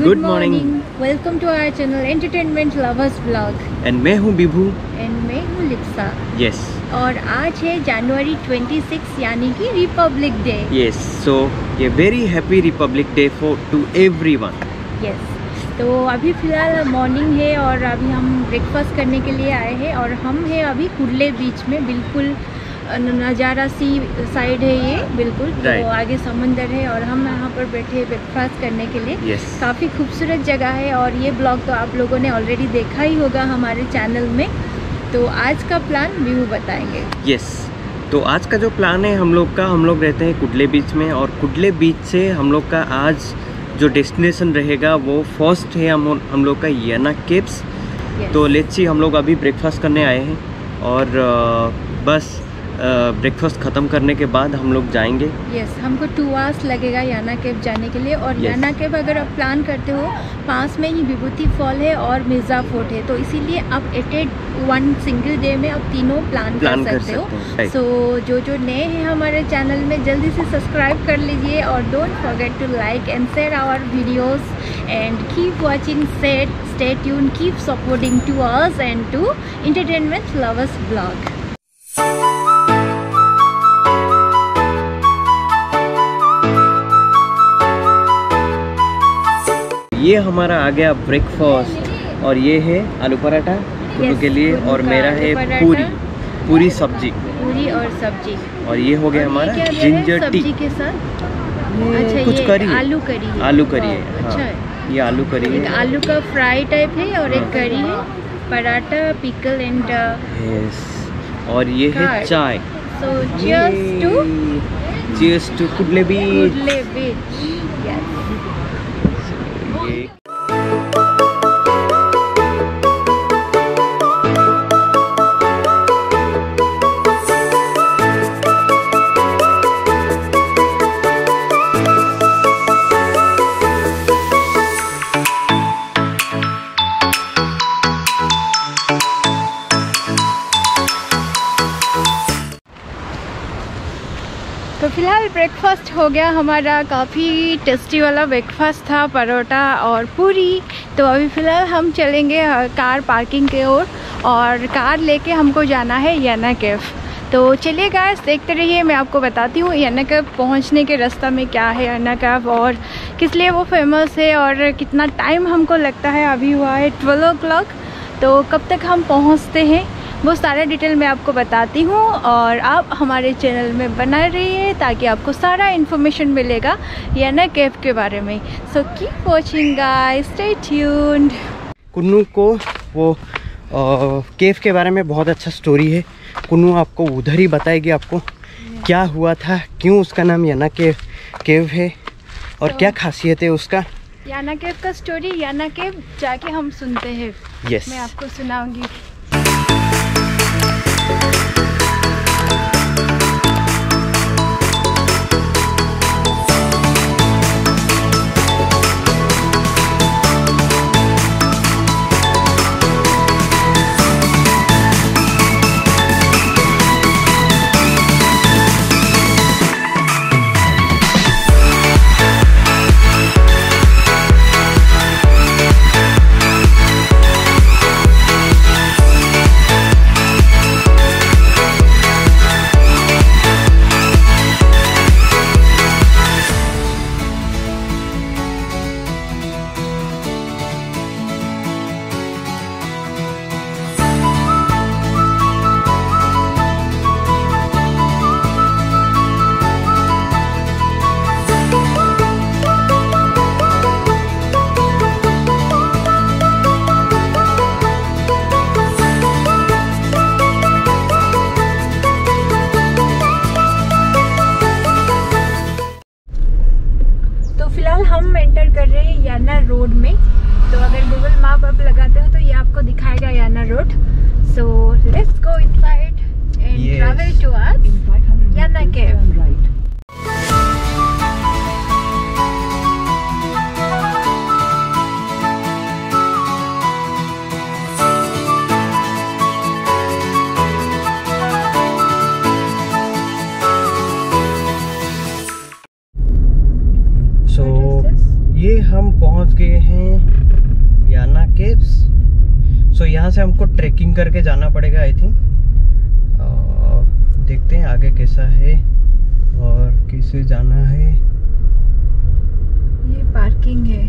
Good morning. Welcome to our channel Entertainment Lovers Vlog. And मैं हूँ Bibhu. And मैं हूँ लिप्सा. Yes. और आज है जनवरी 26 यानी कि रिपब्लिक डे. Yes. So ये very happy Republic Day to everyone. Yes. तो अभी फ़िलहाल मॉर्निंग है और अभी हम ब्रेकफास्ट करने के लिए आए हैं और हम हैं अभी कुडले बीच में. बिल्कुल नज़ारा सी साइड है ये बिल्कुल. तो आगे समंदर है और हम यहाँ पर बैठे ब्रेकफास्ट करने के लिए. Yes. काफ़ी खूबसूरत जगह है और ये ब्लॉग तो आप लोगों ने ऑलरेडी देखा ही होगा हमारे चैनल में. तो आज का प्लान व्यू बताएंगे. Yes. तो आज का जो प्लान है हम लोग रहते हैं कुडले बीच में और कुडले बीच से हम लोग का आज जो डेस्टिनेशन रहेगा वो फर्स्ट है हम लोग का याना केव्स. Yes. तो लेट्स सी हम लोग अभी ब्रेकफास्ट करने आए हैं और बस ब्रेकफास्ट ख़त्म करने के बाद हम लोग जाएंगे. यस हमको 2 आवर्स लगेगा याना केव जाने के लिए. और याना केव अगर आप प्लान करते हो पास में ही विभूति फॉल है और मिर्ज़ा फोर्ट है. तो इसीलिए आप वन सिंगल डे में आप तीनों प्लान कर सकते हो. सो जो नए हैं हमारे चैनल में जल्दी से सब्सक्राइब कर लीजिए और don't forget to like and share our videos and keep watching. Stay tune, keep supporting to us and to entertainment lovers blog. ये हमारा आ गया ब्रेकफास्ट और ये है आलू पराठा कुल्लू के लिए और मेरा है पूरी सब्जी. पूरी और सब्जी. और ये हो गया हमारा जिंजर टी के साथ. अच्छा कुछ ये करी आलू करी है. आलू करी है. अच्छा है. हाँ, ये आलू करी है. एक आलू का फ्राई टाइप है और एक करी है. पराठा पिकल एंड और ये है चाय. So cheers to Kudle beach. Yes. तो फिलहाल ब्रेकफास्ट हो गया हमारा. काफ़ी टेस्टी वाला ब्रेकफास्ट था, परोठा और पूरी. तो अभी फ़िलहाल हम चलेंगे कार पार्किंग की ओर और कार लेके हमको जाना है याना केव. तो चलिए गाइस देखते रहिए. मैं आपको बताती हूँ याना केव पहुँचने के रास्ता में क्या है याना केव और किस लिए वो फेमस है और कितना टाइम हमको लगता है. अभी हुआ है 12 o'clock. तो कब तक हम पहुँचते हैं वो सारा डिटेल मैं आपको बताती हूँ और आप हमारे चैनल में बना रहिए ताकि आपको सारा इन्फॉर्मेशन मिलेगा याना केव के बारे में. So keep watching guys, stay tuned. कुन्नू को वो केव के बारे में बहुत अच्छा स्टोरी है. कुन्नू आपको उधर ही बताएगी आपको क्या हुआ था, क्यों उसका नाम याना केव है और क्या खासियत है उसका. याना केव का स्टोरी याना केव जाके हम सुनते हैं. यस मैं आपको सुनाऊंगी. हम एंटर कर रहे हैं याना रोड में. तो अगर गूगल मैप आप लगाते हो तो ये आपको दिखाएगा Yana road. So let's go inside and travel towards Yana cave. ये हम पहुंच गए हैं याना केव्स। सो यहाँ से हमको ट्रैकिंग करके जाना पड़ेगा आई थिंक। देखते हैं आगे कैसा है और कैसे जाना है। ये पार्किंग है।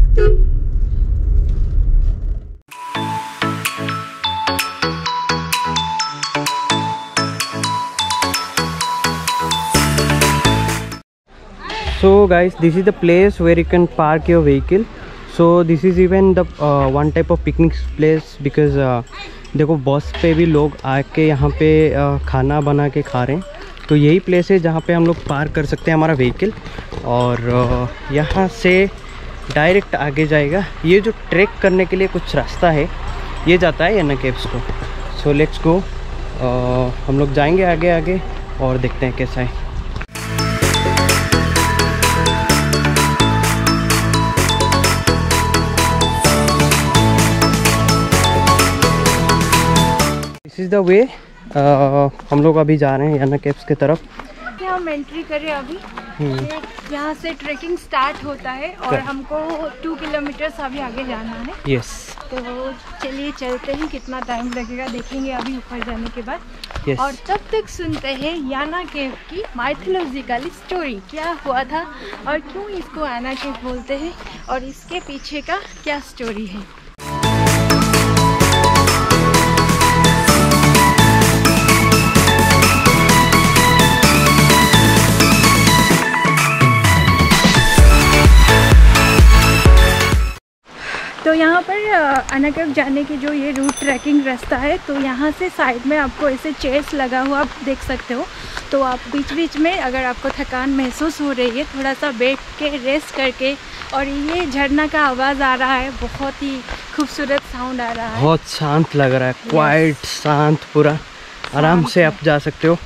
So guys, this is the place where you can park your vehicle. So this is even the one type of picnic place because देखो बस पे भी लोग आके यहाँ पे खाना बना के खा रहे हैं। तो यही प्लेस है जहाँ पे हम लोग पार्क कर सकते हैं हमारा व्हीकल और यहाँ से डायरेक्ट आगे जाएगा। ये जो ट्रैक करने के लिए कुछ रास्ता है ये जाता है याना केव्स को। सो लेट्स गो, हम लोग जाएंगे आगे आगे और देखते हैं कैसा है। This is the way. हम लोग अभी जा रहे हैं याना केव्स की तरफ। हम एंट्री करें अभी। यहाँ से ट्रैकिंग स्टार्ट होता है और हमको 2 किलोमीटर अभी आगे जाना है। यस। तो चलिए चलते हैं, कितना टाइम लगेगा देखेंगे अभी ऊपर जाने के बाद। yes. और तब तक सुनते हैं याना केव की माइथोलॉजिकल स्टोरी, क्या हुआ था और क्यों इसको याना केव बोलते हैं और इसके पीछे का क्या स्टोरी है। तो यहाँ पर याना केव जाने की जो ये रूट ट्रैकिंग रास्ता है, तो यहाँ से साइड में आपको ऐसे चेयर्स लगा हुआ आप देख सकते हो। तो आप बीच बीच में अगर आपको थकान महसूस हो रही है थोड़ा सा बैठ के रेस्ट करके, और ये झरना का आवाज़ आ रहा है, बहुत ही खूबसूरत साउंड आ रहा है, बहुत शांत लग रहा है। क्वाइट शांत पूरा, आराम से आप जा सकते हो।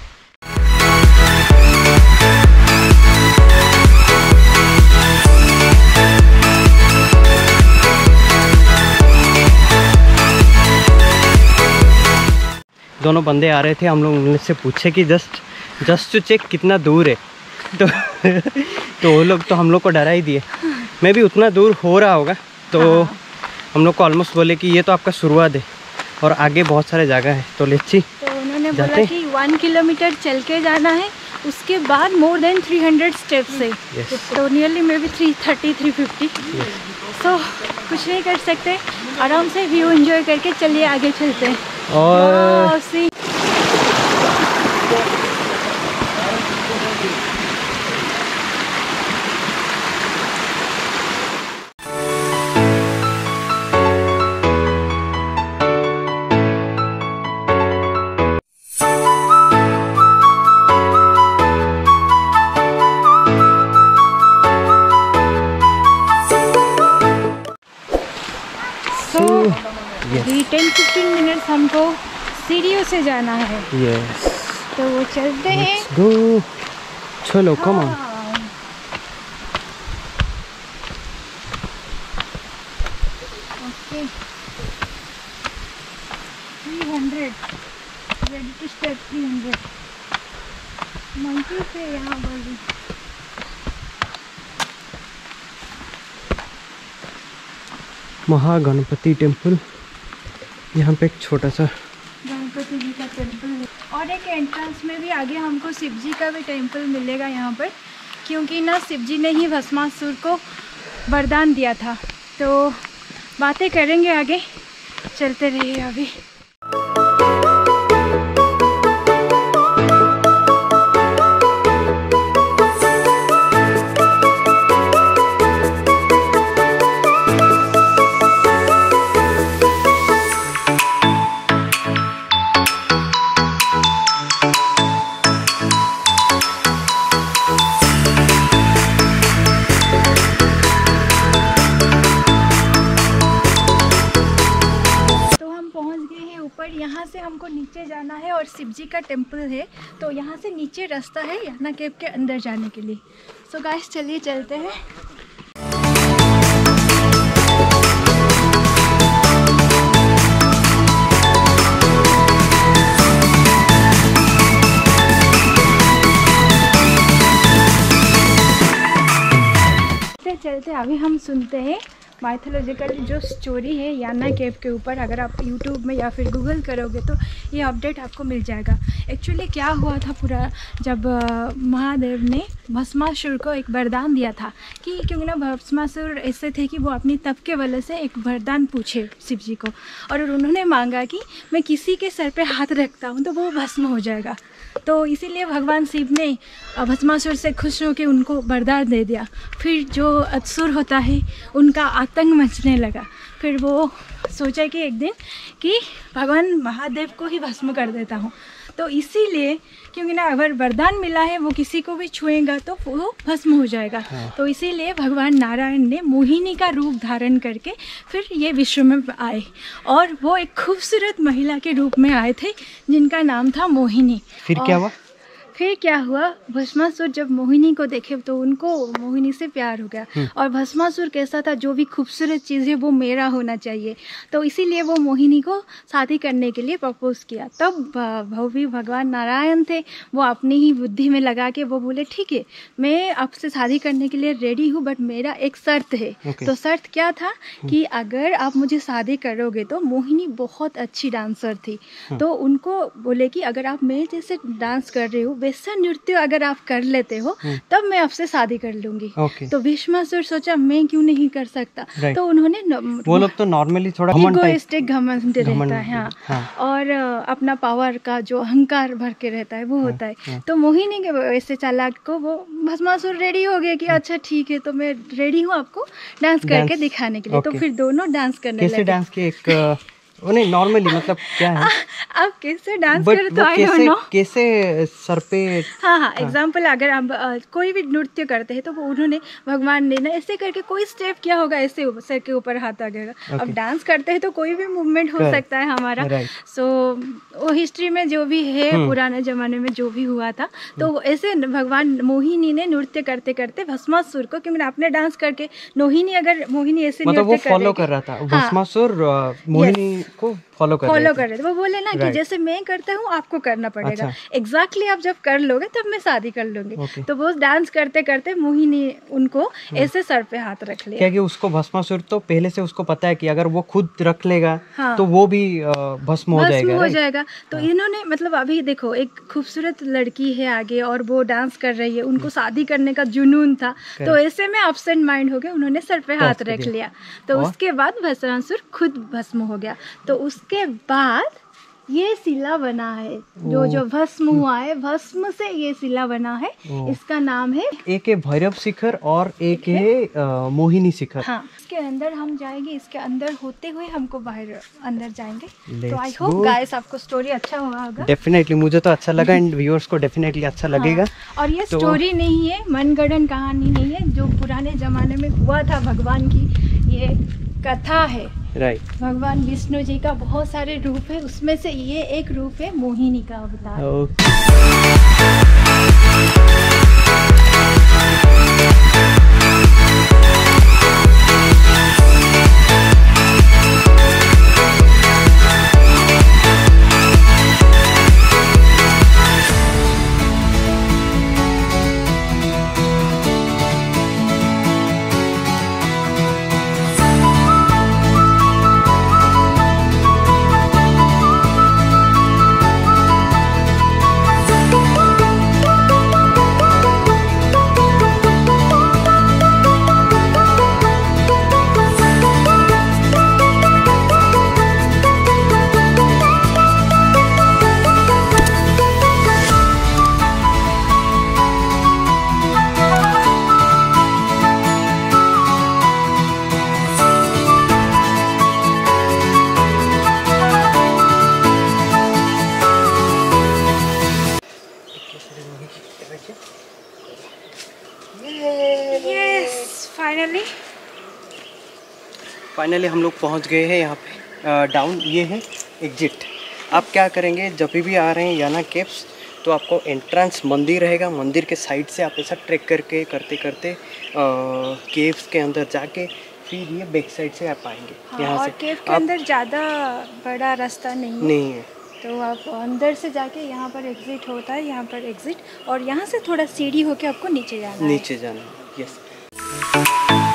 दोनों बंदे आ रहे थे, हम लोग उनसे पूछे कि जस्ट टू चेक कितना दूर है। तो वो लोग तो हम लोग को डरा ही दिए। मैं भी उतना दूर हो रहा होगा। तो हम लोग को ऑलमोस्ट बोले कि ये तो आपका शुरुआत है और आगे बहुत सारे जगह है। तो लेट्स। तो उन्होंने बोला कि 1 किलोमीटर चल के जाना है, उसके बाद मोर देन 300 स्टेप्स है। तो नियरली मे बी 330-350। सो कुछ नहीं कर सकते, आराम से व्यू एंजॉय करके चलिए आगे चलते हैं। और अभी 10-15 मिनट हमको सीढ़ियों से जाना है। यस। तो वो चलते हैं। गो, चलो come on. Okay 300 ready to step 300 monkey से यहाँ पर महागणपति टेम्पल, यहाँ पे एक छोटा सा गणपति जी का टेम्पल है। और एक एंट्रेंस में भी आगे हमको शिव जी का भी टेम्पल मिलेगा यहाँ पर, क्योंकि ना शिव जी ने ही भस्मासुर को वरदान दिया था। तो बातें करेंगे आगे, चलते रहिए अभी। यहाँ से हमको नीचे जाना है और शिव जी का टेम्पल है, तो यहाँ से नीचे रास्ता है याना केव के अंदर जाने के लिए। सो गाइस चलिए चलते हैं। चलते चलते अभी हम सुनते हैं माइथोलॉजिकल जो स्टोरी है याना केव के ऊपर। अगर आप यूट्यूब में या फिर गूगल करोगे तो ये अपडेट आपको मिल जाएगा। एक्चुअली क्या हुआ था पूरा, जब महादेव ने भस्मासुर को एक वरदान दिया था कि क्योंकि ना भस्मासुर ऐसे थे कि वो अपनी तप के वजह से एक वरदान पूछे शिव जी को, और उन्होंने मांगा कि मैं किसी के सर पे हाथ रखता हूँ तो वो भस्म हो जाएगा। तो इसीलिए भगवान शिव ने भस्मासुर से खुश होकर उनको वरदान दे दिया। फिर जो असुर होता है उनका आतंक मचने लगा। फिर वो सोचा कि एक दिन कि भगवान महादेव को ही भस्म कर देता हूँ। तो इसीलिए क्योंकि ना अगर वरदान मिला है वो किसी को भी छुएगा तो वो भस्म हो जाएगा। तो इसीलिए भगवान नारायण ने मोहिनी का रूप धारण करके फिर ये विश्व में आए, और वो एक खूबसूरत महिला के रूप में आए थे जिनका नाम था मोहिनी। फिर क्या हुआ? फिर क्या हुआ, भस्मासुर जब मोहिनी को देखे तो उनको मोहिनी से प्यार हो गया। और भस्मासुर कैसा था, जो भी खूबसूरत चीज़ है वो मेरा होना चाहिए। तो इसीलिए वो मोहिनी को शादी करने के लिए प्रपोज किया। तब भी भगवान नारायण थे, वो अपनी ही बुद्धि में लगा के वो बोले ठीक है मैं आपसे शादी करने के लिए रेडी हूँ, बट मेरा एक शर्त है। तो शर्त क्या था कि अगर आप मुझे शादी करोगे तो मोहिनी बहुत अच्छी डांसर थी, तो उनको बोले कि अगर आप मेरे जैसे डांस कर रहे हो, वैसा नृत्य अगर आप कर लेते हो तब मैं आपसे शादी कर लूंगी। तो भस्मासुर सोचा मैं क्यों नहीं कर सकता। तो उन्होंने वो लोग तो नॉर्मली थोड़ा इगोइस्टिक घमंड रहता है। हाँ। और अपना पावर का जो अहंकार भर के रहता है वो होता है। तो मोहिनी के वैसे चालाक को वो भस्मासुर रेडी हो गया कि अच्छा ठीक है तो मैं रेडी हूँ आपको डांस करके दिखाने के लिए। तो फिर दोनों डांस करने लगे। कैसे डांस के एक नहीं नॉर्मली मतलब क्या है आप कैसे डांस करें तो आई डोंट नो। कैसे सर पे हाँ एग्जाम्पल अगर आप कोई भी नृत्य करते हैं तो वो उन्होंने भगवान ने ना ऐसे करके कोई स्टेप किया होगा, ऐसे सर के ऊपर हाथ आ गएगा। अब डांस करते हैं तो कोई भी मूवमेंट हो सकता है हमारा। सो वो हिस्ट्री में जो भी है पुराने जमाने में जो भी हुआ था, तो ऐसे भगवान मोहिनी ने नृत्य करते करते भस्मासुर को, क्योंकि आपने डांस करके मोहिनी ऐसे मतलब वो फॉलो कर रहा था भस्मासुर मोहिनी को फॉलो कर रहे थे। वो बोले ना कि जैसे मैं करता हूँ आपको करना पड़ेगा। एग्जैक्टली आप जब कर लोगे तब मैं शादी कर लूंगी। तो वो डांस करते करते मोहिनी उनको ऐसे सर पे हाथ रख लिया। क्या कि उसको भस्मासुर तो पहले से उसको पता है कि अगर वो खुद रख लेगा तो वो भी भस्म हो जाएगा। तो इन्होंने मतलब अभी देखो एक खूबसूरत लड़की है आगे और वो डांस कर रही है, उनको शादी करने का जुनून था। तो ऐसे में एब्सेंट माइंड हो गए, उन्होंने सर पे हाथ रख लिया। तो उसके बाद भस्मासुर खुद भस्म हो गया। तो उसके बाद ये शिला बना है, जो भस्म हुआ है, भस्म से ये शिला बना है। इसका नाम है, एक है भैरव शिखर और एक है मोहिनी शिखर। हाँ, इसके अंदर हम जाएंगे, इसके अंदर होते हुए हमको बाहर अंदर जाएंगे। तो आई होप गाइस आपको स्टोरी अच्छा हुआ होगा। डेफिनेटली मुझे तो अच्छा लगा एंड व्यूअर्स को डेफिनेटली अच्छा लगेगा। और ये स्टोरी नहीं है, मनगढ़ंत कहानी नहीं है, जो पुराने जमाने में हुआ था भगवान की ये कथा है। भगवान विष्णु जी का बहुत सारे रूप है, उसमें से ये एक रूप है मोहिनी का अवतार। फाइनली हम लोग पहुंच गए हैं यहाँ पे डाउन। ये है एग्जिट। आप क्या करेंगे, जब भी आ रहे हैं याना केव्स तो आपको एंट्रेंस मंदिर रहेगा, मंदिर के साइड से आप ऐसा ट्रैक करके करते करते केव्स के अंदर जाके फिर ये बैक साइड से आप आएंगे। यहाँ से केव के अंदर ज़्यादा बड़ा रास्ता नहीं है, तो आप अंदर से जाके यहाँ पर एग्जिट होता है, यहाँ पर एग्जिट, और यहाँ से थोड़ा सीढ़ी होके आपको नीचे जाना है। यस।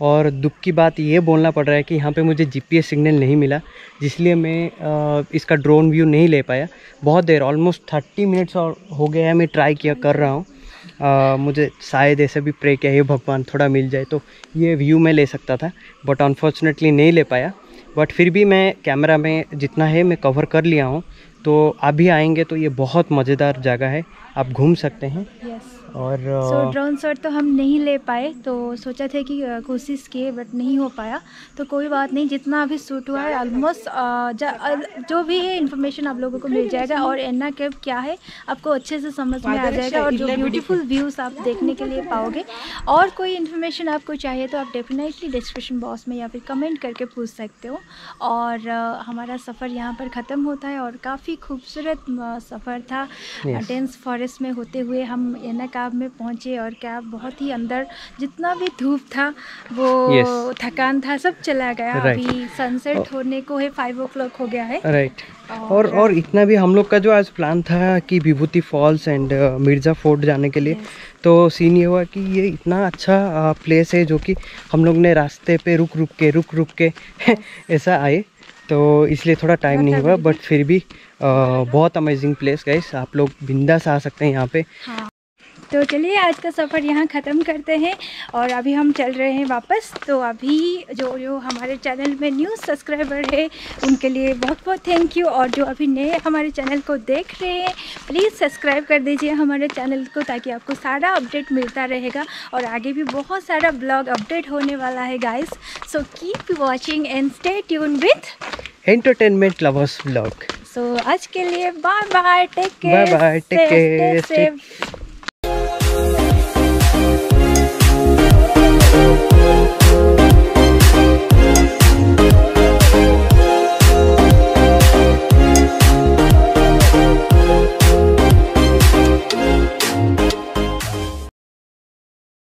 और दुख की बात ये बोलना पड़ रहा है कि यहाँ पे मुझे जीपीएस सिग्नल नहीं मिला, जिसलिए मैं इसका ड्रोन व्यू नहीं ले पाया। बहुत देर ऑलमोस्ट 30 मिनट्स और हो गया है मैं ट्राई कर रहा हूँ। मुझे शायद ऐसे भी प्रे किया, हे भगवान थोड़ा मिल जाए तो ये व्यू मैं ले सकता था, बट अनफॉर्चुनेटली नहीं ले पाया। बट फिर भी मैं कैमरा में जितना है मैं कवर कर लिया हूँ। तो अभी आएंगे तो ये बहुत मज़ेदार जगह है, आप घूम सकते हैं। और ड्रोन शॉट तो हम नहीं ले पाए, तो सोचा थे कि कोशिश किए बट नहीं हो पाया। तो कोई बात नहीं, जितना अभी शूट हुआ है ऑलमोस्ट जो भी है इन्फॉर्मेशन आप लोगों को मिल जाएगा, और एन्ना केव क्या है आपको अच्छे से समझ में आ जाएगा, और जो ब्यूटीफुल व्यूज़ आप देखने के लिए पाओगे। और कोई इन्फॉर्मेशन आपको चाहिए तो आप डेफिनेटली डिस्क्रिप्शन बॉक्स में या फिर कमेंट करके पूछ सकते हो। और हमारा सफ़र यहाँ पर ख़त्म होता है, और काफ़ी खूबसूरत सफ़र था। डेंस फॉरेस्ट में होते हुए हम एन्ना कैव में पहुंचे, और कैब बहुत ही अंदर, जितना भी धूप था वो थकान था सब चला गया। अभी सनसेट होने को है, 5 o'clock हो गया है। राइट। और इतना भी हम लोग का जो आज प्लान था कि Vibhuti falls and Mirza fort जाने के लिए, तो सीन ये हुआ कि ये इतना अच्छा प्लेस है जो कि हम लोग ने रास्ते पे रुक के ऐसा आए, तो इसलिए थोड़ा टाइम नहीं हुआ। बट फिर भी बहुत अमेजिंग प्लेस गाइस, आप लोग बिंदास आ सकते हैं यहाँ पे। तो चलिए आज का सफ़र यहाँ ख़त्म करते हैं, और अभी हम चल रहे हैं वापस। तो अभी जो हमारे चैनल में न्यू सब्सक्राइबर है उनके लिए बहुत बहुत थैंक यू, और जो अभी नए हमारे चैनल को देख रहे हैं प्लीज़ सब्सक्राइब कर दीजिए हमारे चैनल को, ताकि आपको सारा अपडेट मिलता रहेगा। और आगे भी बहुत सारा ब्लॉग अपडेट होने वाला है guys, so keep watching and stay tune with entertainment lovers blog. So आज के लिए bye bye, take care, take care.